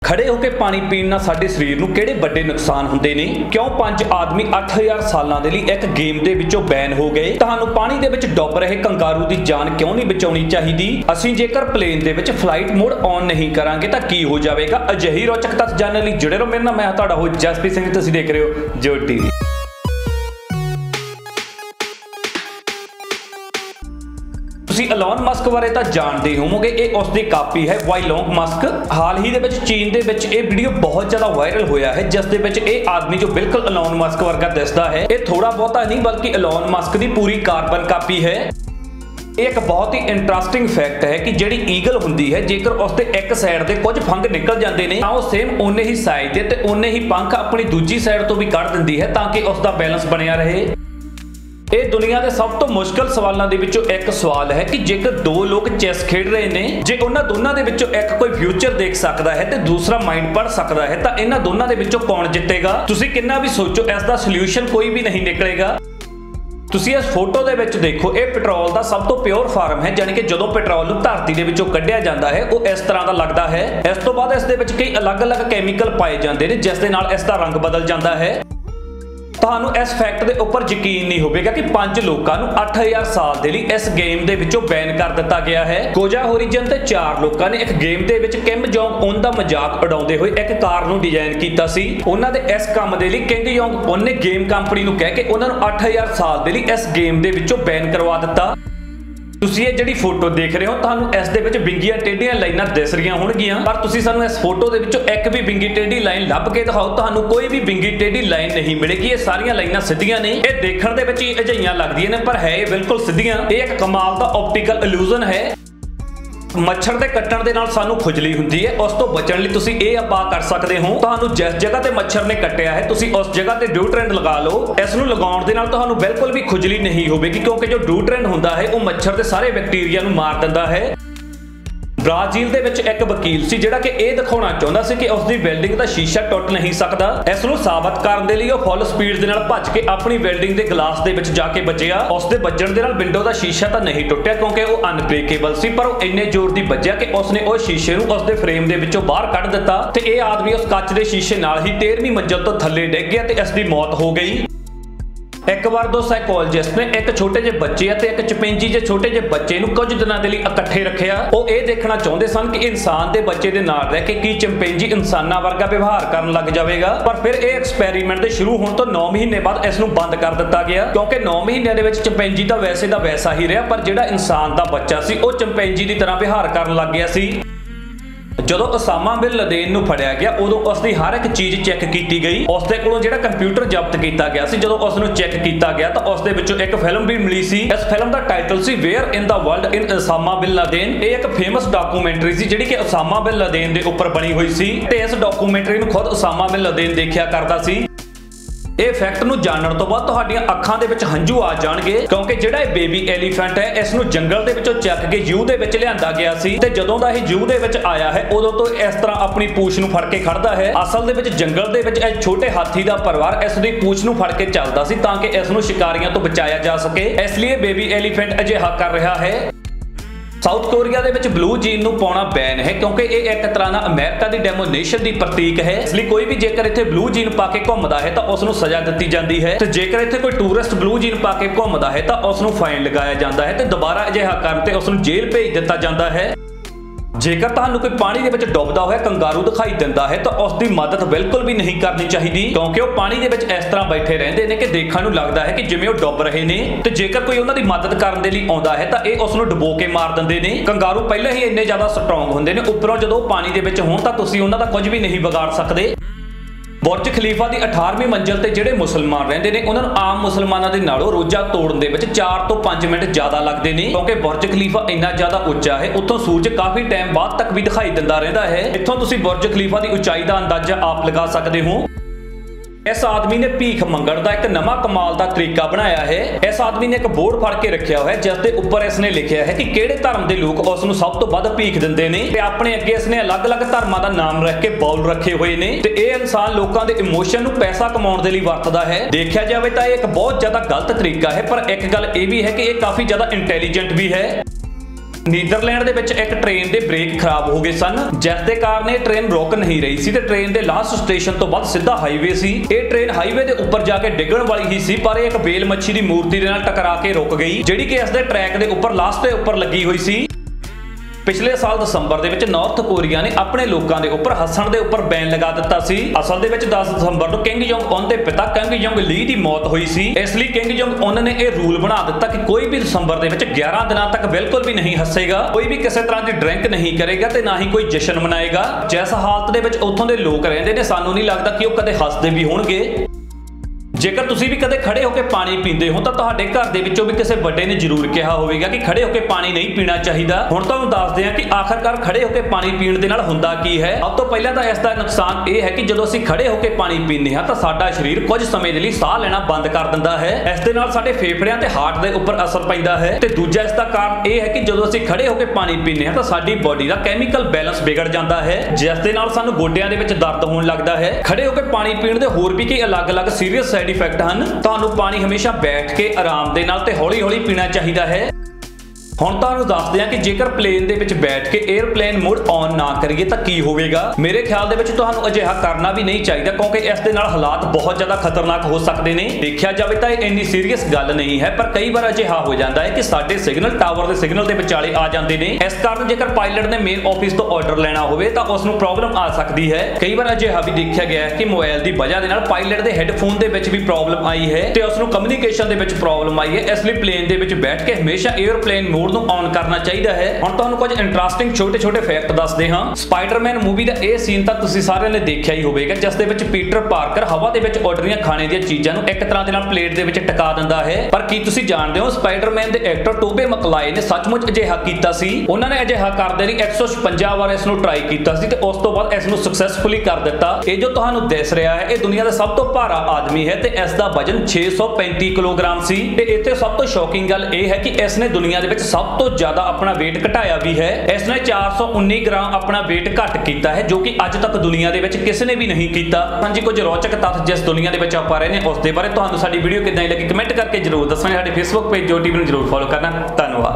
खड़े होकर पानी पीण नाल साडे शरीर नूं किहड़े वड्डे नुकसान हुंदे ने? क्यों 5 आदमी 8000 सालां दे लई एक गेम दे विचों बैन हो गए? तुहानूं पानी दे विच डुੱਬ रहे कंगारू दी जान क्यों नहीं बचाउणी चाहीदी? असीं जेकर प्लेन दे विच फ्लाइट मोड ऑन नहीं करांगे तां की हो जावेगा? अजिही रोचक तੱਥ जानने लई जुड़े रहो मेरे नाल। मैं तुहाडा होस्ट जसप्रीत सिंह, तुसीं देख रहे हो जो टीवी। ਤੁਸੀਂ ਐਲਨ ਮਸਕ ਬਾਰੇ ਤਾਂ ਜਾਣਦੇ ਹੋਵੋਗੇ, ਇਹ ਉਸ ਦੀ ਕਾਪੀ ਹੈ ਵਾਈਲੋਂਗ ਮਸਕ। ਹਾਲ ਹੀ ਦੇ ਵਿੱਚ ਚੀਨ ਦੇ ਵਿੱਚ ਇਹ ਵੀਡੀਓ ਬਹੁਤ ਜ਼ਿਆਦਾ ਵਾਇਰਲ ਹੋਇਆ ਹੈ, ਜਿਸ ਦੇ ਵਿੱਚ ਇਹ ਆਦਮੀ ਜੋ ਬਿਲਕੁਲ ਐਲਨ ਮਸਕ ਵਰਗਾ ਦਿਸਦਾ ਹੈ, ਇਹ ਥੋੜਾ ਬਹੁਤਾ ਨਹੀਂ ਬਲਕਿ ਐਲਨ ਮਸਕ ਦੀ ਪੂਰੀ ਕਾਰਬਨ ਕਾਪੀ ਹੈ। ਇਹ ਇੱਕ ਬਹੁਤ ਹੀ ਇੰਟਰਸਟਿੰਗ ਫੈਕਟ ਹੈ ਕਿ ਜਿਹੜੀ ਈਗਲ ਹੁੰਦੀ ਹੈ, ਜੇਕਰ ਉਸ ਦੇ ਇੱਕ ਸਾਈਡ ਦੇ ਕੁਝ ਫੰਗ ਨਿਕਲ ਜਾਂਦੇ ਨੇ ਤਾਂ ਉਹ ਸੇਮ ਓਨੇ ਹੀ ਸਾਈਜ਼ ਦੇ ਤੇ ਓਨੇ ਹੀ ਪੰਖ ਆਪਣੀ ਦੂਜੀ ਸਾਈਡ ਤੋਂ ਵੀ ਕੱਢ ਦਿੰਦੀ ਹੈ ਤਾਂ ਕਿ ਉਸ ਦਾ ਬੈਲੈਂਸ ਬਣਿਆ ਰਹੇ। ਇਹ ਦੁਨੀਆ ਦੇ ਸਭ ਤੋਂ ਮੁਸ਼ਕਲ ਸਵਾਲਾਂ ਦੇ ਵਿੱਚੋਂ ਇੱਕ ਸਵਾਲ ਹੈ ਕਿ ਜੇਕਰ ਦੋ ਲੋਕ ਚੈਸ ਖੇਡ ਰਹੇ ਨੇ, ਜੇ ਉਹਨਾਂ ਦੋਨਾਂ ਦੇ ਵਿੱਚੋਂ ਇੱਕ ਕੋਈ ਫਿਊਚਰ ਦੇਖ ਸਕਦਾ ਹੈ ਤੇ ਦੂਸਰਾ ਮਾਈਂਡ ਪੜ੍ਹ ਸਕਦਾ ਹੈ ਤਾਂ ਇਹਨਾਂ ਦੋਨਾਂ ਦੇ ਵਿੱਚੋਂ ਕੌਣ ਜਿੱਤੇਗਾ? ਤੁਸੀਂ ਕਿੰਨਾ ਵੀ ਸੋਚੋ, ਇਸ ਦਾ ਸੋਲੂਸ਼ਨ ਕੋਈ ਵੀ ਨਹੀਂ ਨਿਕਲੇਗਾ। ਤੁਸੀਂ ਇਸ ਫੋਟੋ ਦੇ ਵਿੱਚ ਦੇਖੋ, ਇਹ ਪੈਟਰੋਲ ਦਾ ਸਭ ਤੋਂ ਪਿਓਰ ਫਾਰਮ ਹੈ, ਯਾਨੀ ਕਿ ਜਦੋਂ ਪੈਟਰੋਲ ਨੂੰ ਧਰਤੀ ਦੇ ਵਿੱਚੋਂ ਕੱਢਿਆ ਜਾਂਦਾ ਹੈ ਉਹ ਇਸ ਤਰ੍ਹਾਂ ਦਾ ਲੱਗਦਾ ਹੈ। ਇਸ ਤੋਂ ਬਾਅਦ ਇਸ ਦੇ ਵਿੱਚ ਕਈ ਅਲੱਗ-ਅਲੱਗ ਕੈਮੀਕਲ ਪਾਏ ਜਾਂਦੇ ਨੇ ਜਿਸ ਦੇ ਨਾਲ ਇਸ ਦਾ ਰੰਗ ਬਦਲ ਜਾਂਦਾ ਹੈ। ਤੁਹਾਨੂੰ ਇਸ ਫੈਕਟ ਦੇ ਉੱਪਰ ਯਕੀਨ ਨਹੀਂ ਹੋਵੇਗਾ ਕਿ 5 ਲੋਕਾਂ ਨੂੰ 8000 ਸਾਲ ਦੇ ਲਈ ਇਸ ਗੇਮ ਦੇ ਵਿੱਚੋਂ ਬੈਨ ਕਰ ਦਿੱਤਾ ਗਿਆ ਹੈ। ਕੋਜਾ ਹੋਰੀਜ਼ਨ ਤੇ 4 ਲੋਕਾਂ ਨੇ ਇੱਕ ਗੇਮ ਦੇ ਵਿੱਚ ਕਿਮ ਜੋਂਗ ਉਨ ਦਾ ਮਜ਼ਾਕ ਉਡਾਉਂਦੇ ਹੋਏ ਇੱਕ ਕਾਰ ਨੂੰ ਡਿਜ਼ਾਈਨ ਕੀਤਾ ਸੀ। ਉਹਨਾਂ ਦੇ ਇਸ ਕੰਮ ਦੇ ਲਈ ਕਿੰਗ ਜੋਂਗ ਉਨ ਨੇ ਗੇਮ ਕੰਪਨੀ ਨੂੰ ਕਹਿ ਕੇ ਉਹਨਾਂ ਨੂੰ 8000 ਸਾਲ ਦੇ ਲਈ ਇਸ ਗੇਮ ਦੇ ਵਿੱਚੋਂ ਬੈਨ ਕਰਵਾ ਦਿੱਤਾ। ਤੁਸੀਂ ਇਹ ਜਿਹੜੀ ਫੋਟੋ ਦੇਖ ਰਹੇ ਹੋ, ਤੁਹਾਨੂੰ ਇਸ ਦੇ ਵਿੱਚ ਵਿੰਗੀਆਂ ਟੇਢੀਆਂ ਲਾਈਨਾਂ ਦਿਸ ਰਹੀਆਂ ਹੋਣਗੀਆਂ, ਪਰ ਤੁਸੀਂ ਸਾਨੂੰ ਇਸ ਫੋਟੋ ਦੇ ਵਿੱਚੋਂ ਇੱਕ ਵੀ ਵਿੰਗੀ ਟੇਢੀ ਲਾਈਨ ਲੱਭ ਕੇ ਦਿਖਾਓ, ਤੁਹਾਨੂੰ ਕੋਈ ਵੀ ਵਿੰਗੀ ਟੇਢੀ ਲਾਈਨ ਨਹੀਂ ਮਿਲੇਗੀ। ਇਹ ਸਾਰੀਆਂ ਲਾਈਨਾਂ ਸਿੱਧੀਆਂ ਨੇ। ਇਹ ਦੇਖਣ ਦੇ ਵਿੱਚ ਹੀ ਅਜਿਹੀਆਂ ਲੱਗਦੀਆਂ ਨੇ ਪਰ ਹੈ ਇਹ ਬਿਲਕੁਲ ਸਿੱਧੀਆਂ। ਇਹ ਇੱਕ ਕਮਾਲ ਦਾ ਆਪਟੀਕਲ ਇਲੂਜ਼ਨ ਹੈ। ਮੱਛਰ ਦੇ ਕੱਟਣ ਦੇ ਨਾਲ ਸਾਨੂੰ ਖੁਜਲੀ ਹੁੰਦੀ ਹੈ, ਉਸ ਤੋਂ ਬਚਣ ਲਈ ਤੁਸੀਂ ਇਹ ਉਪਾਅ ਕਰ ਸਕਦੇ ਹੋ। ਤੁਹਾਨੂੰ ਜਿਸ ਜਗ੍ਹਾ ਤੇ ਮੱਛਰ ਨੇ ਕੱਟਿਆ ਹੈ ਤੁਸੀਂ ਉਸ ਜਗ੍ਹਾ ਤੇ ਡਿਓਡੋਰੈਂਟ ਲਗਾ ਲਓ। ਇਸ ਨੂੰ ਲਗਾਉਣ ਦੇ ਨਾਲ ਤੁਹਾਨੂੰ ਬਿਲਕੁਲ ਵੀ ਖੁਜਲੀ ਨਹੀਂ ਹੋਵੇਗੀ, ਕਿਉਂਕਿ ਜੋ ਡਿਓਡੋਰੈਂਟ ਹੁੰਦਾ ਹੈ ਉਹ ਮੱਛਰ ਦੇ ਸਾਰੇ ਬੈਕਟੀਰੀਆ ਨੂੰ ਮਾਰ ਦਿੰਦਾ ਹੈ। ਬ੍ਰਾਜ਼ੀਲ ਦੇ ਵਿੱਚ ਇੱਕ ਵਕੀਲ ਸੀ ਜਿਹੜਾ ਕਿ ਇਹ ਦਿਖਾਉਣਾ ਚਾਹੁੰਦਾ ਸੀ ਕਿ ਉਸ ਦੀ ਬਿਲਡਿੰਗ ਦਾ ਸ਼ੀਸ਼ਾ ਟੁੱਟ ਨਹੀਂ ਸਕਦਾ। ਇਸ ਨੂੰ ਸਾਬਤ ਕਰਨ ਦੇ ਲਈ ਉਹ ਫੁੱਲ ਸਪੀਡ ਦੇ ਨਾਲ ਭੱਜ ਕੇ ਆਪਣੀ ਬਿਲਡਿੰਗ ਦੇ ਗਲਾਸ ਦੇ ਵਿੱਚ ਜਾ ਕੇ ਵੱਜਿਆ। ਉਸ ਦੇ ਵੱਜਣ ਦੇ ਨਾਲ ਵਿੰਡੋ ਦਾ ਸ਼ੀਸ਼ਾ ਤਾਂ ਨਹੀਂ ਟੁੱਟਿਆ ਕਿਉਂਕਿ ਉਹ ਅਨਬ੍ਰੇਕੇਬਲ ਸੀ, ਪਰ ਉਹ ਇੰਨੇ ਜ਼ੋਰ ਦੀ ਵੱਜਿਆ ਕਿ ਉਸਨੇ ਉਹ ਸ਼ੀਸ਼ੇ ਨੂੰ ਉਸਦੇ ਫਰੇਮ ਦੇ ਵਿੱਚੋਂ ਬਾਹਰ ਕੱਢ ਦਿੱਤਾ ਤੇ ਇਹ ਆਦਮੀ ਉਸ ਕੱਚ ਦੇ ਸ਼ੀਸ਼ੇ ਨਾਲ ਹੀ 13ਵੀਂ ਮੰਜ਼ਲ ਤੋਂ ਥੱਲੇ ਡਿੱਗ ਗਿਆ ਤੇ ਇਸ ਦੀ ਮੌਤ ਹੋ ਗਈ। ਇੱਕ ਵਾਰ ਦੋ ਸਾਈਕੋਲੋਜਿਸਟ ਨੇ ਇੱਕ ਛੋਟੇ ਜਿਹੇ ਬੱਚੇ ਅਤੇ ਇੱਕ ਚਿੰਪੈਂਜੀ ਜਿਹੇ ਛੋਟੇ ਜਿਹੇ ਬੱਚੇ ਨੂੰ ਕੁਝ ਦਿਨਾਂ ਦੇ ਲਈ ਇਕੱਠੇ ਰੱਖਿਆ। ਉਹ ਇਹ ਦੇਖਣਾ ਚਾਹੁੰਦੇ ਸਨ ਕਿ ਇਨਸਾਨ ਦੇ ਬੱਚੇ ਦੇ ਨਾਲ ਰਹਿ ਕੇ ਕੀ ਚਿੰਪੈਂਜੀ ਇਨਸਾਨਾਂ ਵਰਗਾ ਵਿਵਹਾਰ ਕਰਨ ਲੱਗ ਜਾਵੇਗਾ, ਪਰ ਫਿਰ ਇਹ ਐਕਸਪੈਰੀਮੈਂਟ ਦੇ ਸ਼ੁਰੂ ਹੋਣ ਤੋਂ 9 ਮਹੀਨੇ ਬਾਅਦ ਇਸ ਨੂੰ ਬੰਦ ਕਰ ਦਿੱਤਾ ਗਿਆ ਕਿਉਂਕਿ 9 ਮਹੀਨਿਆਂ ਦੇ ਵਿੱਚ ਚਿੰਪੈਂਜੀ ਤਾਂ ਵੈਸੇ ਦਾ ਵੈਸਾ ਹੀ ਰਿਹਾ, ਪਰ ਜਿਹੜਾ ਇਨਸਾਨ ਦਾ ਬੱਚਾ ਸੀ ਉਹ ਚਿੰਪੈਂਜੀ ਦੀ ਤਰ੍ਹਾਂ ਵਿਵਹਾਰ ਕਰਨ ਲੱਗ ਗਿਆ ਸੀ। ਜਦੋਂ ਉਸਾਮਾ ਬਿਨ ਲਦੇਨ ਨੂੰ ਫੜਿਆ ਗਿਆ ਉਦੋਂ ਉਸ ਦੀ ਹਰ ਇੱਕ ਚੀਜ਼ ਚੈੱਕ ਕੀਤੀ ਗਈ। ਉਸ ਦੇ ਕੋਲੋਂ ਜਿਹੜਾ ਕੰਪਿਊਟਰ ਜ਼ਬਤ ਕੀਤਾ ਗਿਆ ਸੀ, ਜਦੋਂ ਉਸ ਨੂੰ ਚੈੱਕ ਕੀਤਾ ਗਿਆ ਤਾਂ ਉਸ ਦੇ ਵਿੱਚੋਂ ਇੱਕ ਫਿਲਮ ਵੀ ਮਿਲੀ ਸੀ। ਇਸ ਫਿਲਮ ਦਾ ਟਾਈਟਲ ਸੀ where in the world in Osama bin Laden. ਇਹ ਇੱਕ ਫੇਮਸ ਡਾਕੂਮੈਂਟਰੀ ਸੀ ਜਿਹੜੀ ਕਿ ਉਸਾਮਾ ਬਿਨ ਲਦੇਨ ਦੇ ਉੱਪਰ ਬਣੀ ਹੋਈ ਸੀ ਤੇ ਇਸ ਡਾਕੂਮੈਂਟਰੀ ਨੂੰ ਖੁਦ ਉਸਾਮਾ ਬਿਨ ਲਦੇਨ ਦੇਖਿਆ ਕਰਦਾ ਸੀ। ਇਹ ਫੈਕਟ ਨੂੰ ਜਾਣਨ ਤੋਂ ਬਾਅਦ ਤੁਹਾਡੀਆਂ ਅੱਖਾਂ ਦੇ ਵਿੱਚ ਹੰਝੂ ਆ ਜਾਣਗੇ ਕਿਉਂਕਿ ਜਿਹੜਾ ਇਹ ਬੇਬੀ ਐਲੀਫੈਂਟ ਹੈ ਇਸ ਨੂੰ ਜੰਗਲ ਦੇ ਵਿੱਚੋਂ ਚੱਕ ਕੇ ਜ਼ੂ ਦੇ ਵਿੱਚ ਲਿਆਂਦਾ ਗਿਆ ਸੀ ਤੇ ਜਦੋਂ ਦਾ ਇਹ ਜ਼ੂ ਦੇ ਵਿੱਚ ਆਇਆ ਹੈ ਉਦੋਂ ਤੋਂ ਇਸ ਤਰ੍ਹਾਂ ਆਪਣੀ ਪੂਛ ਨੂੰ ਫੜ ਕੇ ਖੜਦਾ ਹੈ। ਅਸਲ ਦੇ ਵਿੱਚ ਜੰਗਲ ਦੇ ਵਿੱਚ ਇਹ ਛੋਟੇ ਹਾਥੀ ਦਾ ਪਰਿਵਾਰ ਇਸ ਦੀ ਪੂਛ ਨੂੰ ਫੜ ਕੇ ਚੱਲਦਾ ਸੀ ਤਾਂ ਕਿ ਇਸ ਨੂੰ ਸ਼ਿਕਾਰੀਆਂ ਤੋਂ ਬਚਾਇਆ ਜਾ ਸਕੇ, ਇਸ ਲਈ ਬੇਬੀ ਐਲੀਫੈਂਟ ਅਜਿਹਾ ਕਰ ਰਿਹਾ ਹੈ। ਸਾਊਥ ਕੋਰੀਆ ਦੇ ਵਿੱਚ ਬਲੂ ਜੀਨ ਨੂੰ ਪਾਉਣਾ ਬੈਨ ਹੈ ਕਿਉਂਕਿ ਇਹ ਇੱਕ ਤਰ੍ਹਾਂ ਦਾ ਅਮਰੀਕਾ ਦੀ ਡੈਮੋਨੇਸ਼ਨ ਦੀ ਪ੍ਰਤੀਕ ਹੈ, ਇਸ ਲਈ ਕੋਈ ਵੀ ਜੇਕਰ ਇੱਥੇ ਬਲੂ ਜੀਨ ਪਾ ਕੇ ਘੁੰਮਦਾ ਹੈ ਤਾਂ ਉਸ ਨੂੰ ਸਜ਼ਾ ਦਿੱਤੀ ਜਾਂਦੀ ਹੈ ਤੇ ਜੇਕਰ ਇੱਥੇ ਕੋਈ ਟੂਰਿਸਟ ਬਲੂ ਜੀਨ ਪਾ ਕੇ ਘੁੰਮਦਾ ਹੈ ਤਾਂ ਉਸ ਨੂੰ ਫਾਈਨ ਲਗਾਇਆ ਜਾਂਦਾ ਹੈ ਤੇ ਦੁਬਾਰਾ ਅਜਿਹਾ ਕਰਨ ਤੇ ਉਸ ਨੂੰ ਜੇਲ੍ਹ ਭੇਜ ਦਿੱਤਾ ਜਾਂਦਾ ਹੈ। ਜੇਕਰ ਤੁਹਾਨੂੰ ਕੋਈ ਪਾਣੀ ਦੇ ਵਿੱਚ ਡੁੱਬਦਾ ਹੋਇਆ ਕੰਗਾਰੂ ਦਿਖਾਈ ਦਿੰਦਾ ਹੈ ਤਾਂ ਉਸ ਦੀ ਮਦਦ ਬਿਲਕੁਲ ਵੀ ਨਹੀਂ ਕਰਨੀ ਚਾਹੀਦੀ ਕਿਉਂਕਿ ਉਹ ਪਾਣੀ ਦੇ ਵਿੱਚ ਇਸ ਤਰ੍ਹਾਂ ਬੈਠੇ ਰਹਿੰਦੇ ਨੇ ਕਿ ਦੇਖਣ ਨੂੰ ਲੱਗਦਾ ਹੈ ਕਿ ਜਿਵੇਂ ਉਹ ਡੁੱਬ ਰਹੇ ਨੇ ਤੇ ਜੇਕਰ ਕੋਈ ਉਹਨਾਂ ਦੀ ਮਦਦ ਕਰਨ ਦੇ ਲਈ ਆਉਂਦਾ ਹੈ ਤਾਂ ਇਹ ਉਸ ਨੂੰ ਡੁਬੋ ਕੇ ਮਾਰ ਦਿੰਦੇ ਨੇ। ਕੰਗਾਰੂ ਪਹਿਲਾਂ ਹੀ ਇੰਨੇ ਜ਼ਿਆਦਾ ਸਟਰੋਂਗ ਹੁੰਦੇ ਨੇ, ਉੱਪਰੋਂ ਜਦੋਂ ਉਹ ਪਾਣੀ ਦੇ ਵਿੱਚ ਹੋਣ ਤਾਂ ਤੁਸੀਂ ਉਹਨਾਂ ਦਾ ਕੁਝ ਵੀ ਨਹੀਂ ਵਿਗਾੜ ਸਕਦੇ। ਬੁਰਜ ਖਲੀਫਾ ਦੀ 18ਵੀਂ ਮੰਜ਼ਿਲ ਤੇ ਜਿਹੜੇ ਮੁਸਲਮਾਨ ਰਹਿੰਦੇ ਨੇ ਉਹਨਾਂ ਨੂੰ ਆਮ ਮੁਸਲਮਾਨਾਂ ਦੇ ਨਾਲੋਂ ਰੋਜ਼ਾ ਤੋੜਨ ਦੇ ਵਿੱਚ 4 ਤੋਂ 5 ਮਿੰਟ ਜ਼ਿਆਦਾ ਲੱਗਦੇ ਨੇ ਕਿਉਂਕਿ ਬੁਰਜ ਖਲੀਫਾ ਇੰਨਾ ਜ਼ਿਆਦਾ ਉੱਚਾ ਹੈ, ਉੱਥੋਂ ਸੂਰਜ ਕਾਫੀ ਟਾਈਮ ਬਾਅਦ ਤੱਕ ਵੀ ਦਿਖਾਈ ਦਿੰਦਾ ਰਹਿੰਦਾ ਹੈ। ਇੱਥੋਂ ਤੁਸੀਂ ਬੁਰਜ ਖਲੀਫਾ ਦੀ ਉਚਾਈ ਦਾ ਅੰਦਾਜ਼ਾ ਆਪ ਲਗਾ ਸਕਦੇ ਹੋ। ਇਸ ਆਦਮੀ ਨੇ ਭੀਖ ਮੰਗਣ ਦਾ ਇੱਕ ਨਵਾਂ ਕਮਾਲ ਦਾ ਤਰੀਕਾ ਬਣਾਇਆ ਹੈ। ਇਸ ਆਦਮੀ ਨੇ ਇੱਕ ਬੋਰਡ ਫੜ ਕੇ ਰੱਖਿਆ ਹੋਇਆ ਜਿਸ ਦੇ ਉੱਪਰ ਇਸ ਨੇ ਲਿਖਿਆ ਹੈ ਕਿ ਕਿਹੜੇ ਧਰਮ ਦੇ ਲੋਕ ਉਸ ਨੂੰ ਸਭ ਤੋਂ ਵੱਧ ਭੀਖ ਦਿੰਦੇ ਨੇ ਤੇ ਆਪਣੇ ਅੱਗੇ ਇਸ ਨੇ ਅਲੱਗ-ਅਲੱਗ ਧਰਮਾਂ ਦਾ ਨਾਮ ਰੱਖ ਕੇ ਬਾਉਲ ਰੱਖੇ ਹੋਏ ਨੇ ਤੇ ਇਹ ਇਨਸਾਨ ਲੋਕਾਂ ਦੇ ਇਮੋਸ਼ਨ ਨੂੰ ਪੈਸਾ ਕਮਾਉਣ ਦੇ ਲਈ ਵਰਤਦਾ ਹੈ। ਦੇਖਿਆ ਜਾਵੇ ਤਾਂ ਇਹ ਇੱਕ ਬਹੁਤ ਜ਼ਿਆਦਾ ਗਲਤ ਤਰੀਕਾ ਹੈ, ਪਰ ਇੱਕ ਗੱਲ ਇਹ ਵੀ ਹੈ ਕਿ ਇਹ ਕਾਫੀ ਜ਼ਿਆਦਾ ਇੰਟੈਲੀਜੈਂਟ ਵੀ ਹੈ। ਨੀਦਰਲੈਂਡ ਦੇ ਵਿੱਚ ਇੱਕ ਟ੍ਰੇਨ ਦੇ ਬ੍ਰੇਕ ਖਰਾਬ ਹੋ ਗਏ ਸਨ, ਜਿਸ ਦੇ ਕਾਰਨ ਇਹ ਟ੍ਰੇਨ ਰੁਕ ਨਹੀਂ ਰਹੀ ਸੀ ਤੇ ਟ੍ਰੇਨ ਦੇ ਲਾਸਟ ਸਟੇਸ਼ਨ ਤੋਂ ਬਾਅਦ ਸਿੱਧਾ ਹਾਈਵੇ ਸੀ। ਇਹ ਟ੍ਰੇਨ ਹਾਈਵੇ ਦੇ ਉੱਪਰ ਜਾ ਕੇ ਡਿੱਗਣ ਵਾਲੀ ਹੀ ਸੀ, ਪਰ ਇਹ ਇੱਕ ਬੇਲ ਮੱਛੀ ਦੀ ਮੂਰਤੀ ਦੇ ਨਾਲ ਟਕਰਾ ਕੇ ਰੁਕ ਗਈ, ਜਿਹੜੀ ਕਿ ਇਸ ਦੇ ਟਰੈਕ ਦੇ ਉੱਪਰ ਲਾਸਟ ਦੇ ਉੱਪਰ ਲੱਗੀ ਹੋਈ ਸੀ। ਪਿਛਲੇ ਸਾਲ ਦਸੰਬਰ ਦੇ ਵਿੱਚ ਨਾਰਥ ਕੋਰੀਆ ਨੇ ਆਪਣੇ ਲੋਕਾਂ ਦੇ ਉੱਪਰ ਹੱਸਣ ਦੇ ਉੱਪਰ ਬੈਨ ਲਗਾ ਦਿੱਤਾ ਸੀ। ਅਸਲ ਦੇ ਵਿੱਚ 10 ਦਸੰਬਰ ਨੂੰ ਕਿੰਗ ਜੋਂਗ ਉਨ ਦੇ ਪਿਤਾ ਕਿੰਗ ਜੋਂਗ ਲੀ ਦੀ ਮੌਤ ਹੋਈ ਸੀ। ਇਸ ਲਈ ਕਿੰਗ ਜੋਂਗ ਉਨ ਨੇ ਇਹ ਰੂਲ ਬਣਾ ਦਿੱਤਾ ਕਿ ਕੋਈ ਵੀ ਦਸੰਬਰ ਦੇ ਵਿੱਚ 11 ਦਿਨਾਂ ਤੱਕ ਬਿਲਕੁਲ ਵੀ ਨਹੀਂ ਹੱਸੇਗਾ, ਕੋਈ ਵੀ ਕਿਸੇ ਤਰ੍ਹਾਂ ਦੀ ਡਰਿੰਕ ਨਹੀਂ ਕਰੇਗਾ ਤੇ ਨਾ ਹੀ ਕੋਈ ਜਸ਼ਨ ਮਨਾਏਗਾ। ਜਿਸ ਹਾਲਤ ਦੇ ਵਿੱਚ ਉੱਥੋਂ ਦੇ ਲੋਕ ਰਹਿੰਦੇ ਨੇ, ਸਾਨੂੰ ਨਹੀਂ ਲੱਗਦਾ ਕਿ ਉਹ ਕਦੇ ਹੱਸਦੇ ਵੀ ਹੋਣਗੇ। ਜੇਕਰ ਤੁਸੀਂ ਵੀ ਕਦੇ ਖੜੇ ਹੋ ਕੇ ਪਾਣੀ ਪੀਂਦੇ ਹੋ ਤਾਂ ਤੁਹਾਡੇ ਘਰ ਦੇ ਵਿੱਚੋਂ ਵੀ ਕਿਸੇ ਵੱਡੇ ਨੇ ਜ਼ਰੂਰ ਕਿਹਾ ਹੋਵੇਗਾ ਕਿ ਖੜੇ ਹੋ ਕੇ ਪਾਣੀ ਨਹੀਂ ਪੀਣਾ ਚਾਹੀਦਾ। ਹੁਣ ਤੁਹਾਨੂੰ ਦੱਸਦੇ ਹਾਂ ਕਿ ਆਖਰਕਾਰ ਖੜੇ ਹੋ ਕੇ ਪਾਣੀ ਪੀਣ ਦੇ ਨਾਲ ਹੁੰਦਾ ਕੀ ਹੈ। ਸਭ ਤੋਂ ਪਹਿਲਾਂ ਤਾਂ ਇਸ ਦਾ ਨੁਕਸਾਨ ਇਹ ਹੈ ਕਿ ਜਦੋਂ ਅਸੀਂ ਖੜੇ ਹੋ ਕੇ ਪਾਣੀ ਪੀਂਦੇ ਹਾਂ ਤਾਂ ਸਾਡਾ ਸਰੀਰ ਕੁਝ ਸਮੇਂ ਦੇ ਲਈ ਸਾਹ ਲੈਣਾ ਬੰਦ ਕਰ ਦਿੰਦਾ ਹੈ। ਇਸ ਦੇ ਨਾਲ ਸਾਡੇ ਫੇਫੜਿਆਂ ਤੇ ਹਾਰਟ ਦੇ ਉੱਪਰ ਅਸਰ ਪੈਂਦਾ ਹੈ ਤੇ ਦੂਜਾ ਇਸ ਦਾ ਕਾਰਨ ਇਹ ਹੈ ਕਿ ਜਦੋਂ ਅਸੀਂ ਖੜੇ ਹੋ ਕੇ ਪਾਣੀ ਪੀਂਦੇ ਹਾਂ ਤਾਂ ਸਾਡੀ ਬਾਡੀ ਦਾ ਕੈਮੀਕਲ ਬੈਲੈਂਸ ਵਿਗੜ ਜਾਂਦਾ ਹੈ, ਜਿਸ ਦੇ ਨਾਲ ਸਾਨੂੰ ਗੋਡਿਆਂ ਦੇ ਵਿੱਚ ਦਰਦ ਹੋਣ ਲੱਗਦਾ ਹੈ। ਖੜੇ ਹੋ ਕੇ ਪਾਣੀ ਪੀਣ ਦੇ ਹੋਰ ਵੀ ਕਈ ਅਲੱਗ-ਅਲੱਗ ਸੀਰੀਅਸ ਸਾਈਡ ਇਫੈਕਟ ਹਨ। ਤੁਹਾਨੂੰ ਪਾਣੀ ਹਮੇਸ਼ਾ ਬੈਠ ਕੇ ਆਰਾਮ ਦੇ ਨਾਲ ਤੇ ਹੌਲੀ-ਹੌਲੀ ਪੀਣਾ ਚਾਹੀਦਾ ਹੈ। ਹੁਣ ਤੁਹਾਨੂੰ ਦੱਸਦੇ ਹਾਂ ਕਿ ਜੇਕਰ ਪਲੇਨ ਦੇ ਵਿੱਚ ਬੈਠ ਕੇ 에ਅਰਪਲੇਨ ਮੋਡ ਔਨ ਨਾ ਕਰੀਏ ਤਾਂ ਕੀ ਹੋਵੇਗਾ। ਮੇਰੇ ਖਿਆਲ ਦੇ ਵਿੱਚ ਤੁਹਾਨੂੰ ਅਜਿਹਾ ਕਰਨਾ ਵੀ ਨਹੀਂ ਚਾਹੀਦਾ, ਕਿਉਂਕਿ ਇਸ ਦੇ ਨਾਲ ਹਾਲਾਤ ਬਹੁਤ ਜ਼ਿਆਦਾ ਖਤਰਨਾਕ ਹੋ ਸਕਦੇ ਨੇ। ਦੇਖਿਆ ਜਾਵੇ ਤਾਂ ਇਹ ਇੰਨੀ ਸੀਰੀਅਸ ਗੱਲ ਨਹੀਂ ਹੈ, ਪਰ ਕਈ ਵਾਰ ਅਜਿਹਾ ਹੋ ਜਾਂਦਾ ਹੈ ਕਿ ਸਾਡੇ ਸਿਗਨਲ ਟਾਵਰ ਦੇ ਸਿਗਨਲ ਦੇ ਵਿਚਾਲੇ ਆ ਜਾਂਦੇ ਨੇ। ਇਸ ਕਾਰਨ ਜੇਕਰ ਪਾਇਲਟ ਨੇ ਮੇਨ ਆਫਿਸ ਤੋਂ ਆਰਡਰ ਲੈਣਾ ਹੋਵੇ ਤਾਂ ਉਸ ਨੂੰ ਪ੍ਰੋਬਲਮ ਆ ਸਕਦੀ ਹੈ। ਕਈ ਵਾਰ ਅਜਿਹਾ ਵੀ ਦੇਖਿਆ ਗਿਆ ਹੈ ਕਿ ਮੋਬਾਈਲ ਦੀ ਵਜ੍ਹਾ ਦੇ ਨਾਲ ਪਾਇਲਟ ਦੇ ਹੈੱਡਫੋਨ ਦੇ ਵਿੱਚ ਵੀ ਪ੍ਰੋਬਲਮ ਆਈ ਹੈ ਤੇ ਉਸ ਨੂੰ ਕਮਿਊਨੀਕੇਸ਼ਨ ਦੇ ਵਿੱਚ ਪ੍ਰੋਬਲਮ ਆਈ ਹੈ। ਇਸ ਲਈ ਪਲੇਨ ਦੇ ਵਿੱਚ ਬੈਠ ਕੇ ਹਮੇਸ਼ਾ 에ਅਰਪਲੇਨ ਮੋਡ ਨੂੰ ਔਨ ਕਰਨਾ ਚਾਹੀਦਾ ਹੈ। ਹੁਣ ਤੁਹਾਨੂੰ ਕੁਝ ਇੰਟਰਸਟਿੰਗ ਛੋਟੇ-ਛੋਟੇ ਫੈਕਟ ਦੱਸਦੇ ਹਾਂ। ਸਪਾਈਡਰਮੈਨ ਮੂਵੀ ਦਾ ਇਹ ਸੀਨ ਤਾਂ ਤੁਸੀਂ ਸਾਰਿਆਂ ਨੇ ਦੇਖਿਆ ਹੀ ਹੋਵੇਗਾ, ਜਿਸ ਦੇ ਵਿੱਚ ਪੀਟਰ ਪਾਰਕਰ ਹਵਾ ਦੇ ਵਿੱਚ ਉੱਡ ਰਹੀਆਂ ਖਾਣੇ ਦੀਆਂ ਚੀਜ਼ਾਂ ਨੂੰ ਇੱਕ ਤਰ੍ਹਾਂ ਦੇ ਨਾਲ ਪਲੇਟ ਦੇ ਵਿੱਚ ਟਿਕਾ ਦਿੰਦਾ ਹੈ। ਪਰ ਕੀ ਤੁਸੀਂ ਜਾਣਦੇ ਹੋ ਸਪਾਈਡਰਮੈਨ ਦੇ ਐਕਟਰ ਟੋਬੇ ਮਕਲਾਏ ਨੇ ਸੱਚਮੁੱਚ ਅਜਿਹਾ ਕੀਤਾ ਸੀ। ਉਹਨਾਂ ਨੇ ਅਜਿਹਾ ਕਰਦੇ ਲਈ 156 ਵਾਰ ਇਸ ਨੂੰ ਟਰਾਈ ਕੀਤਾ ਸੀ ਤੇ ਉਸ ਤੋਂ ਬਾਅਦ ਇਸ ਨੂੰ ਸਕਸੈਸਫੁਲੀ ਕਰ ਦਿੱਤਾ। ਇਹ ਜੋ ਤੁਹਾਨੂੰ ਦਿਸ ਰਿਹਾ ਹੈ ਇਹ ਦੁਨੀਆ ਦਾ ਸਭ ਤੋਂ ਭਾਰਾ ਆਦਮੀ ਹੈ ਤੇ ਇਸ ਦਾ ਵਜ਼ਨ 635 ਕਿਲੋਗ੍ਰਾਮ ਸੀ। ਤੇ ਇੱਥੇ ਸਭ ਤੋਂ ਸ਼ੌਕਿੰਗ ਗੱਲ ਇਹ ਹੈ ਕਿ ਇਸ ਨੇ ਦੁਨੀਆ ਦੇ ਵਿੱਚ ਸਭ ਤੋਂ ਜ਼ਿਆਦਾ ਆਪਣਾ weight ਘਟਾਇਆ ਵੀ ਹੈ। ਇਸ ਨੇ 419 ਗ੍ਰਾਮ ਆਪਣਾ weight ਘੱਟ ਕੀਤਾ ਹੈ, ਜੋ ਕਿ ਅੱਜ ਤੱਕ ਦੁਨੀਆ ਦੇ ਵਿੱਚ ਕਿਸੇ ਨੇ ਵੀ ਨਹੀਂ ਕੀਤਾ। ਹਾਂਜੀ, ਕੁਝ ਰੌਚਕ ਤੱਥ ਜਿਸ ਦੁਨੀਆ ਦੇ ਵਿੱਚ ਆਪਾਂ ਰਹੇ ਨੇ ਉਸ ਦੇ ਬਾਰੇ ਤੁਹਾਨੂੰ ਸਾਡੀ ਵੀਡੀਓ ਕਿੱਦਾਂ ਲੱਗੀ ਕਮੈਂਟ ਕਰਕੇ ਜਰੂਰ ਦੱਸਣਾ। ਸਾਡੇ ਫੇਸਬੁੱਕ ਪੇਜ ਜੋ ਟੀਵੀ ਨੂੰ ਜਰੂਰ ਫੋਲੋ ਕਰਨਾ। ਧੰਨਵਾਦ।